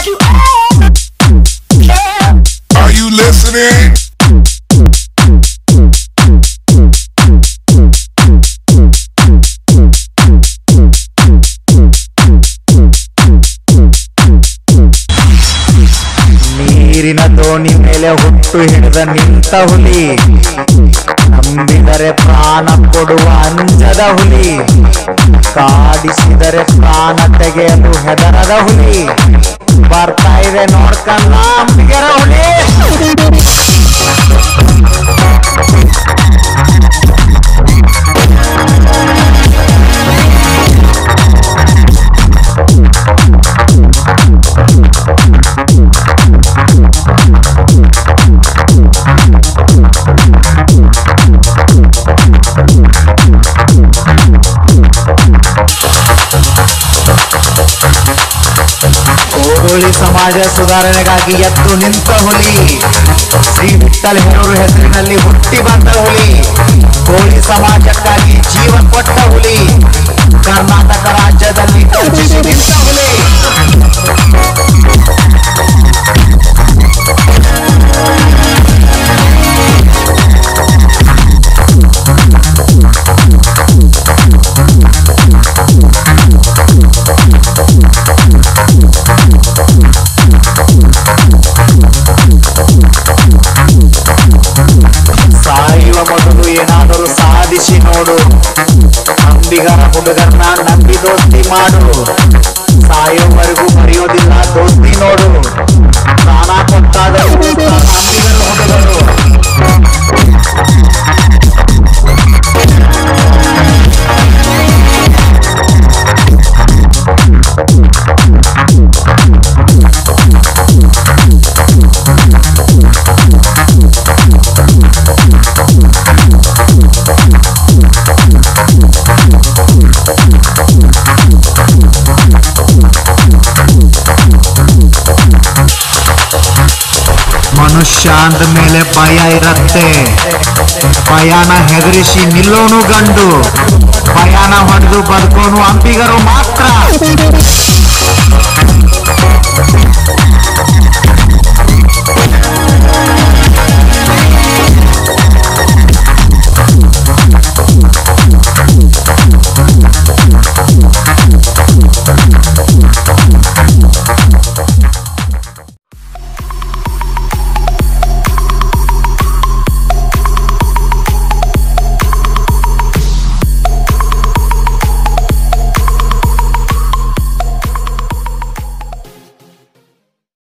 Are you listening? ನೀರಿನ ದೋಣಿ ಮೇಲೆ ಹುಟ್ಟು ಹಿಡಿದ ನಿಂತ ಹುಲಿ, ನಂಬಿದರೆ ಪ್ರಾಣ ಕೊಡುವ ಅಂಜದ ಹುಲಿ, ಕಾಡಿಸಿದರೆ ಪ್ರಾಣ ತೆಗೆಯಲು ಹೆದರದ ಹುಲಿ, ಬರ್ತಾ ಇದೆ ನೋಡ್ಕಲ್ಲ ಅಂಬಿಗರ ಹುಲಿ. ಕೋಳಿ ಸಮಾಜ ಸುಧಾರಣೆಗಾಗಿ ಎದ್ದು ನಿಂತ ಹುಲಿ, ಶ್ರೀ ವಿಠ್ಠಲ ಹೇರೂರು ಹೆಸರಿನಲ್ಲಿ ಹುಟ್ಟಿ ಬಂದ ಹುಲಿ, ಕೋಳಿ ಸಮಾಜಕ್ಕಾಗಿ ಜೀವ ಕೊಟ್ಟ ಹುಲಿ, ಕರ್ನಾಟಕ ರಾಜ್ಯದಲ್ಲಿ ಗರ್ಜಿಸಿ ನಿಂತ ಹುಲಿ. ಸಾಯುವ ಮೊದಲು ಏನಾದರೂ ಸಾಧಿಸಿ ನೋಡು, ಅಂಬಿಗರ ಹುಡುಗರನ್ನ ನಂಬಿ ದೋಸ್ತಿ ಮಾಡು, ಸಾಯೋವರೆಗೂ ಮರೆಯೋದಿಲ್ಲ ದೋಸ್ತಿ ನೋಡು, ಪ್ರಾಣ ಕೊಟ್ಟಾದರೂ ಅಂಬಿಗರ ಹುಡುಗರು. ಮನುಷ್ಯ ಅಂದ ಮೇಲೆ ಭಯ ಇರತ್ತೆ, ಭಯಾನ ಹೆದರಿಸಿ ನಿಲ್ಲೋನು ಗಂಡು, ಭಯಾನ ಹೊಡೆದು ಬದುಕೋನು ಅಂಬಿಗರು ಮಾತ್ರ.